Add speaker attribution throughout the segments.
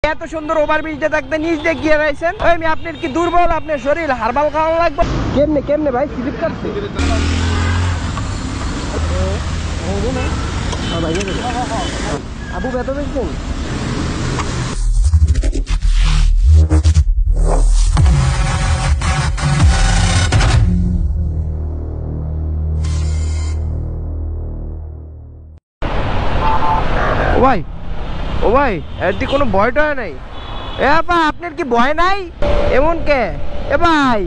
Speaker 1: এত সুন্দর ওভারব্রিজটা থাকতে নিচ দিয়ে গিয়ে রয়েছেন। ওই আপনার কি দুর্বল, আপনার শরীর হারবাল খাওয়ানো লাগবে? কেমনে কেমনে ভাই স্লিপ কাটছে? আবু বেত দেখছেন? ও ভাই, ও ভাই, এর দিকে কোনো ভয় টয় নাই? এ আপা আপনার কি ভয় নাই এমন কে? এ ভাই,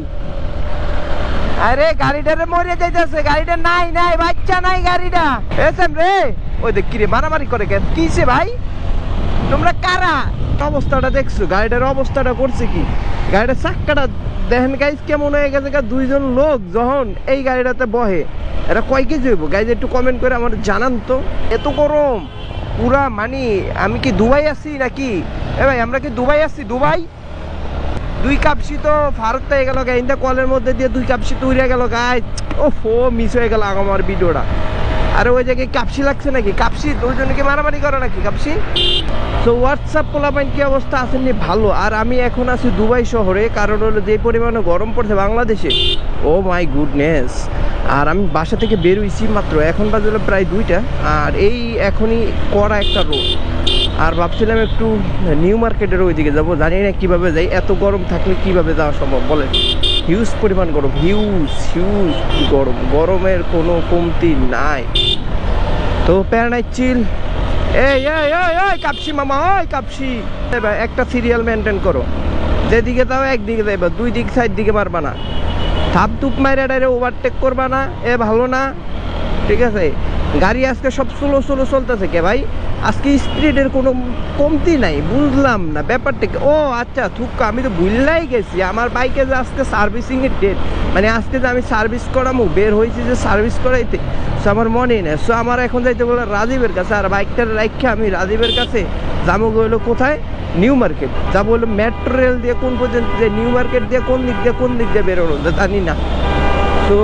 Speaker 1: আরে গাড়িটারে মরে যাইতেছে, গাড়িটা নাই নাই বাচ্চা নাই গাড়িটা। এসেন রে, ওই দেখ কি রে মারামারি করে কেন? কিসে ভাই তোমরা কারা? অবস্থাটা দেখছো, গাড়িটার অবস্থাটা করছে কি? গাড়িটার চাক্কাটা দেখেন গাইজ কেমন হয়ে গেছে। দুইজন লোক যখন এই গাড়িটাতে বহে এটা কয় কেজি হইব গাইজ? একটু কমেন্ট করে আমার জানান তো। এত গরম পুরা, মানে আমি কি দুবাই আছি নাকি? এ ভাই আমরা কি দুবাই আছি? দুবাই দুই কাপসি তো ফারুক হয়ে গেল গাই, ইন্দা কলের মধ্যে দিয়ে দুই কাপসি তো উড়ে গেল গাই। ও ফো মিস হয়ে গেল আমার ভিডিওটা। আরে ওই জায়গায় কাপসি লাগছে নাকি? কাপসি দুজনকে মারামারি করো নাকি কাপসি? তো হোয়াটসঅ্যাপ পোলাপাইন কি অবস্থা আছেননি? ভালো। আর আমি এখন আছি দুবাই শহরে, কারণ হলো যে পরিমাণে গরম পড়ছে বাংলাদেশে, ও মাই গুডনেস। আর আমি বাসা থেকে বের হইছি মাত্র, এখন বাজে প্রায় 2টা। আর এই এখনই কড়া একটা রোদ। আর ভাবছিলাম একটু নিউ মার্কেটের ওইদিকে যাবো, জানি না কীভাবে যাই। এত গরম থাকলে কিভাবে যাওয়া সম্ভব বলেন? হিউজ পরিমাণ গরম, হিউজ হিউজ গরম, গরমের কোনো কমতি নাই। তো প্যারানাই চিল। এই এই এই এই কাপসি মামা, ওই কাপসি, একটা সিরিয়াল মেনটেন করো। যেদিকে যাও একদিকে যাইবা, দুই দিক সাইড দিকে মারবা না। থাপ টুপ মাইরা ডাইরে ওভারটেক করবা না, এ ভালো না, ঠিক আছে? গাড়ি আজকে সব স্লো স্লো চলতেছে কে ভাই? আজকে স্পিডের কোনো কমতি নাই, বুঝলাম না ব্যাপারটা কি। ও আচ্ছা থুক্কা, আমি তো ভুললাই গেছি আমার বাইকে যে আজকে সার্ভিসিংয়ের ডেট, মানে আজকে যে আমি সার্ভিস করামো বের হয়েছি যে সার্ভিস করাইতে, সো আমার মনেই নেই। সো আমার এখন যাইতে বলে রাজীবের কাছে, আর বাইকটার রাখা আমি রাজীবের কাছে যাবো হইলো কোথায়? নিউ মার্কেট যাবো হলো মেট্রো রেল দিয়ে। কোন পর্যন্ত যে নিউ মার্কেট দিয়ে কোন দিক দিয়ে বেরোনো জানি না। তো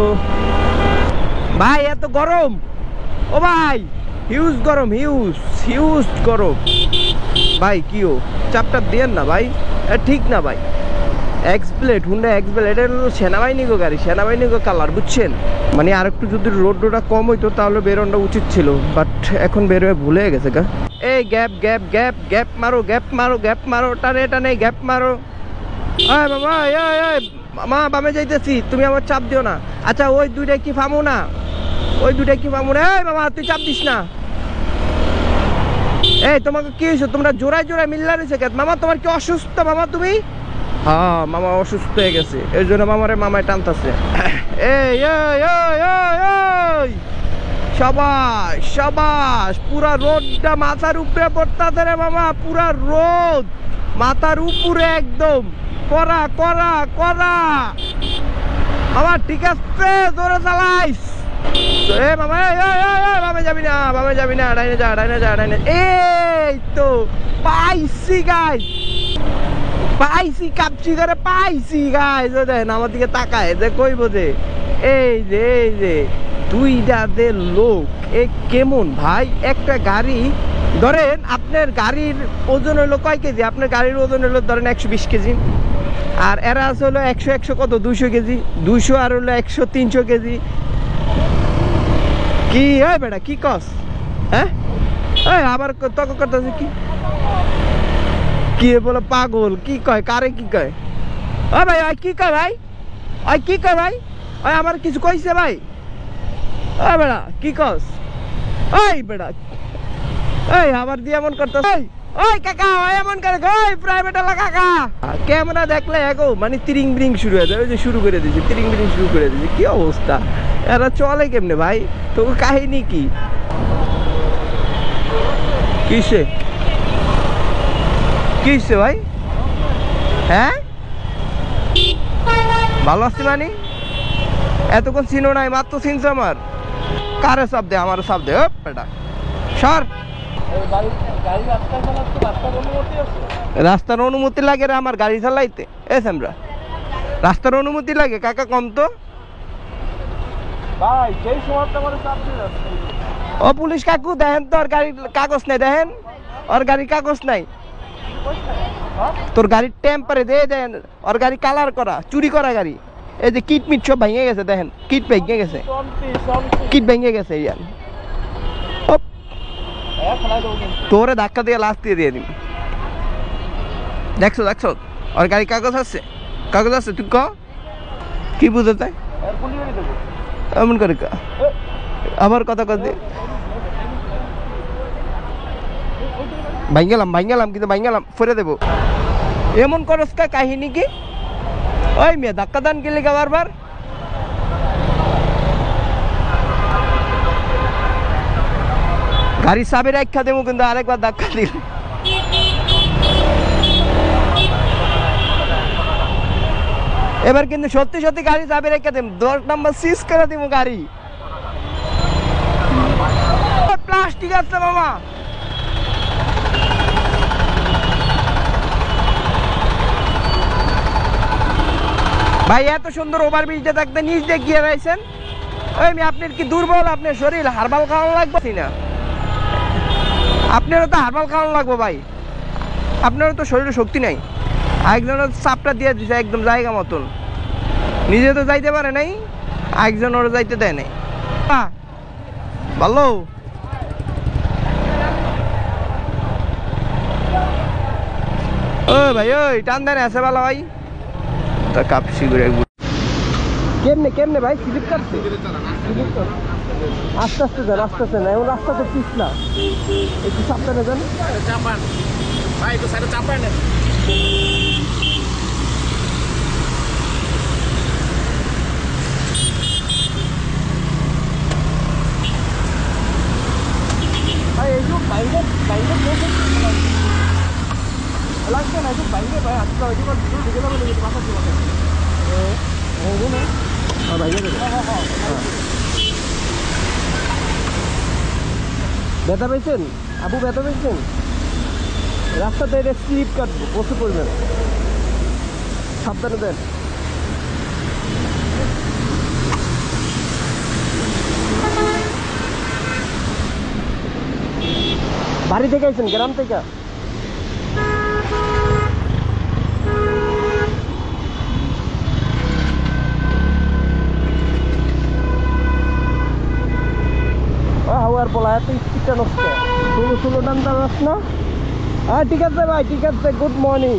Speaker 1: ভাই এত গরম, ও ভাই হিউজ গরম, হিউজ হিউজ গরম ভাই। কিও চাপটাপ দিয়েন না ভাই, ঠিক না ভাই। এক্সপ্লেট, হুন্ডা এক্সপ্লেট, এটা হলো সেনাবাহিনী গো গাড়ি, সেনাবাহিনী গো কালার, বুঝছেন? মানে আর একটু যদি রোডটা কম হইতো তাহলে বেরোনটা উচিত ছিল, বাট এখন বেরোয় ভুলে গেছে গা। এই গ্যাপ গ্যাপ গ্যাপ গ্যাপ মারো, গ্যাপ মারো, গ্যাপ মারো, টানে টানে গ্যাপ মারো। আয় বাবা, মা বামে যাইতেছি, তুমি আমার চাপ দিও না। আচ্ছা ওই দুইটাই কি ফামো না? ওই দুইটাই কি ফামো না? এই বাবা তুই চাপ দিস না। এই তোমাকে কি হয়েছে? তোমরা জোড়ায় জোড়ায় মিল্লা রয়েছে কেন? মামা তোমার কি অসুস্থ মামা তুমি? হ্যাঁ মামা অসুস্থ হয়ে গেছে, এই জন্য মামায় টানতেছে। এই সবাস সবাস, পুরা রোদটা মাথার উপরে পড়তাছে রে মামা, পুরা রোদ মাথার উপরে একদম করা করা করা। মামা ঠিক আছে, জোরে চালাইস। এ মামা বামে যাবি না, বামে যাবি না, ডাইনে যা, ডাইনে যা, ডাইনে। এই তো পাইছি গাইস, পাইছি কাপসি করে পাইছি গাইস। ও দেখেন আমার দিকে তাকায় যে কইব যে এই যে দুইটা যে লোক, এ কেমন ভাই? একটা গাড়ি ধরেন, আপনার গাড়ির ওজন হলো কয় কেজি? আপনার গাড়ির ওজন হলো ধরেন 120 কেজি, আর এরা আছে হলো 100 কত 200 কেজি, 200 আর হলো 100 300 কেজি। কি হয় বেটা, কি কস? হ্যাঁ আবার তক করতেছে কি কি বলে পাগল? কি কয়? কারে কি কয়? ও ভাই ওই কি কয় ভাই? ওই কি কয় ভাই? ওই আমার কিছু কইছে ভাই? ও বেটা কি কস? ওই বেটা ওই আবার দিয়ে এমন করতেছে। ওই কাকা ওই এমন করে, ওই প্রাইভেট এলা কাকা। ক্যামেরা দেখলে এগো মানে তিরিং বিরিং শুরু হয়ে যায়। ওই যে শুরু করে দিয়েছে, তিরিং বিরিং শুরু করে দিয়েছে। কি অবস্থা, এরা চলে কেমনে ভাই? তো কাহিনী কি? কিসে কিসে ভাই? হ্যাঁ ভালো আছি মানে? এতক্ষণ চিনো নাই, মাত্র চিনছো আমার। কারে চাপ দে? আমার চাপ দে বেটা, সর। রাস্তার অনুমতি লাগে রে আমার গাড়ি চালাইতে? আমরা রাস্তার অনুমতি লাগে কাকা? কম তো ভাই, ও পুলিশ কাকু দেখেন তো, ওর গাড়ির কাগজ নাই, দেখেন ওর গাড়ির কাগজ নাই। তোর গাড়ির টেম্পারে দিয়ে দেন, ওর গাড়ি কালার করা, চুরি করা গাড়ি। এই যে কিট মিট সব ভেঙে গেছে, দেখেন কিট ভেঙে গেছে, কিট ভেঙে গেছে। ইয়ার তোরে ধাক্কা দিয়ে লাস্ট দিয়ে দিবি। দেখছো দেখছো ওর গাড়ি কাগজ আছে, কাগজ আছে, তুই ক কি বুঝে তাই এমন করে আবার কথা কথা ভাঙ্গালাম কিন্তু ভাঙ্গালাম ফেরে দেবো। এমন করস কা কাহিনী কি? ওই মেয়ে ধাক্কা দান গেলি কা বারবার? গাড়ি চাবি রাখা দেবো কিন্তু আরেকবার ধাক্কা দিল। এবার কিন্তু সত্যি সত্যি গাড়ি চাবি রেখে দেব, 10 নম্বর সিজ করে দিব গাড়ি। প্লাস্টিক আছে মামা। ভাই এত সুন্দর ওভারব্রিজটা থাকতে নিচ দিয়ে গিয়ে রয়েছেন। ওই আপনার কি দুর্বল, আপনার শরীর হারবাল খাওয়ানো লাগবে না? আপনারও তো হারবাল খাওয়ানো লাগবে ভাই, আপনারও তো শরীরে শক্তি নাই। আরেকজনের চাপটা দিয়ে দিছে একদম জায়গা মতন, নিজে তো যাইতে পারে নাই, আরেকজন ওরা যাইতে দেয় নাই। ভালো ও ভাই, ওই টান দেন আছে ভালো ভাই। তা কাপসি করে কেমনে কেমনে ভাই স্লিপ কাটছে? আস্তে আস্তে যান, আস্তে আস্তে না, এমন রাস্তা তো পিছলা, একটু সাবধানে যান। চাপান ভাই, একটু সাইডে চাপান। ভাই এই যে বাইরে বাইরে লাগছে না, এই বাইরে ভাই আসলে ওই যে ঢুকে যাবে নাকি বাসা ছিল না? ব্যথা পেয়েছেন আবু, ব্যথা পেয়েছেন? রাস্তাতে এটা স্লিপ কাটবো, বসে পড়বেন, সাবধানে দেন। বাড়ি থেকে আইছেন, গ্রাম থেকে? হাওয়ার বলা এত স্পিডটা নষ্ট, ষোলো ডান্ডা রাস না। হ্যাঁ ঠিক আছে ভাই, ঠিক আছে, গুড মর্নিং।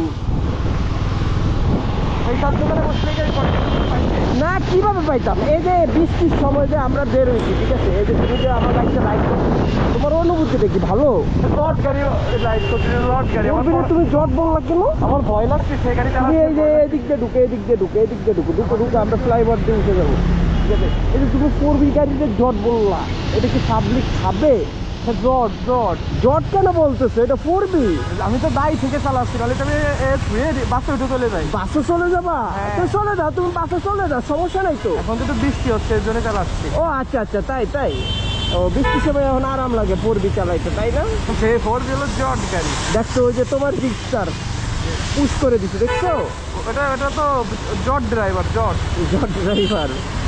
Speaker 1: না কিভাবে পাইতাম? এই যে বৃষ্টির সময় যে আমরা বের হয়েছি, ঠিক আছে, এই যে তুমি যে আমার গাড়িটা লাইট করছো, তোমার অনুভূতি দেখি ভালো। তুমি জট বললা কেন? আমার ভয় লাগছে সেই গাড়ি। এই যে এদিক দিয়ে ঢুকে, এদিক দিয়ে ঢুকে, এদিক দিয়ে ঢুকে, ঢুকে আমরা ফ্লাইওভার দিয়ে উঠে যাবো, ঠিক আছে। এই যে তুমি 4B গাড়িতে জট বললা, এটা কি পাবলিক খাবে? জট জট জট কেন বলতেছো? এটা 4B। আমি তো দায়ী থেকে চালাচ্ছি, তাহলে তুমি বাসে উঠে চলে যাই। বাসে চলে যাবা? চলে যাও, তুমি বাসে চলে যাও, সমস্যা নাই তো। এখন তো বৃষ্টি হচ্ছে, এর জন্য চালাচ্ছি। ও আচ্ছা আচ্ছা, তাই তাই। ও বৃষ্টির সময় এখন আরাম লাগে 4B চালাইতে, তাই না? সেই 4B হলো জট গাড়ি। দেখছো ওই যে তোমার রিক্সার পুশ করে দিচ্ছে, দেখছো? ওটা তো জট ড্রাইভার, জট ড্রাইভার।